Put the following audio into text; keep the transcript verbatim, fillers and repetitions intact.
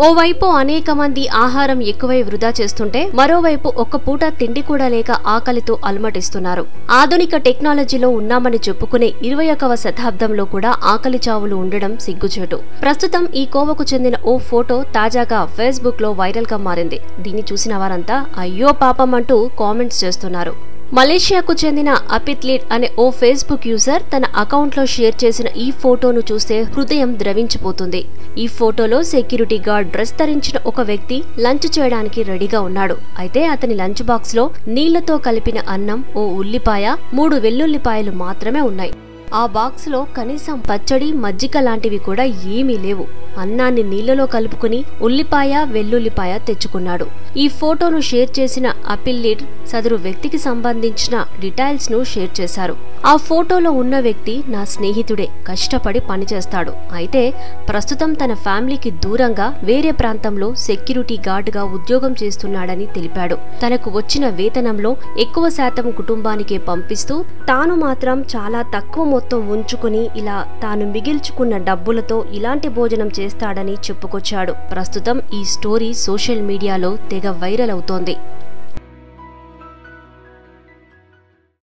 ఓవైపు అనేక మంది ఆహారం ఎక్కువై వృధా చేస్తుంటే మరోవైపు ఒక్క పూట తిండి కూడా లేక ఆకలితో అలమటిస్తున్నారు. ఆధునిక టెక్నాలజీలో ఉన్నామని చెప్పుకునే ఇరవై ఒకవ శతాబ్దంలో కూడా ఆకలి చావులు ఉండడం సిగ్గుచేటు. ప్రస్తుతం ఈ కోవకు చెందిన ఓ ఫోటో తాజాగా ఫేస్బుక్ లో వైరల్ గా మారింది. దీన్ని చూసిన వారంతా అయ్యో పాపం అంటూ కామెంట్స్ చేస్తున్నారు. మలేషియాకు చెందిన అపిత్లీడ్ అనే ఓ ఫేస్బుక్ యూజర్ తన అకౌంట్ లో షేర్ చేసిన ఈ ఫోటోను చూస్తే హృదయం ద్రవించిపోతుంది. ఈ ఫోటోలో సెక్యూరిటీ గార్డ్ డ్రెస్ ధరించిన ఒక వ్యక్తి లంచ్ చేయడానికి రెడీగా ఉన్నాడు. అయితే అతని లంచ్ బాక్స్ లో నీళ్లతో కలిపిన అన్నం, ఓ ఉల్లిపాయ, మూడు వెల్లుల్లిపాయలు మాత్రమే ఉన్నాయి. ఆ బాక్స్ లో కనీసం పచ్చడి, మజ్జిగ లాంటివి కూడా ఏమీ లేవు. అన్నాన్ని నీళ్లలో కలుపుకుని ఉల్లిపాయ, వెల్లుల్లిపాయ తెచ్చుకున్నాడు. ఈ ఫోటోను షేర్ చేసిన అపిల్లీడ్ సదరు వ్యక్తికి సంబంధించిన డీటెయిల్స్ ను షేర్ చేశారు. ఆ ఫోటోలో ఉన్న వ్యక్తి నా స్నేహితుడే, కష్టపడి పనిచేస్తాడు. అయితే ప్రస్తుతం తన ఫ్యామిలీకి దూరంగా వేరే ప్రాంతంలో సెక్యూరిటీ గార్డ్ గా ఉద్యోగం చేస్తున్నాడని తెలిపాడు. తనకు వచ్చిన వేతనంలో ఎక్కువ శాతం కుటుంబానికే పంపిస్తూ తాను మాత్రం చాలా తక్కువ మొత్తం ఉంచుకుని ఇలా తాను మిగిల్చుకున్న డబ్బులతో ఇలాంటి భోజనం చేస్తాడని చెప్పుకొచ్చాడు. ప్రస్తుతం ఈ స్టోరీ సోషల్ మీడియాలో తెగ వైరల్ అవుతోంది.